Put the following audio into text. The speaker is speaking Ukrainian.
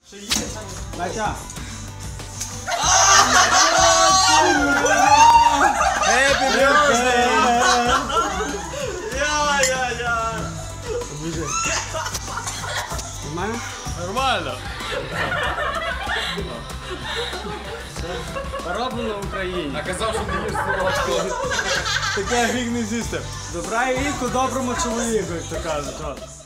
Батя. Happy birthday! Нормально? Нормально. Роблено в Україні. А казав, що не їш сорочку. Таке гріх не з'їсти. Добра і віку доброму чоловіку, як то кажуть.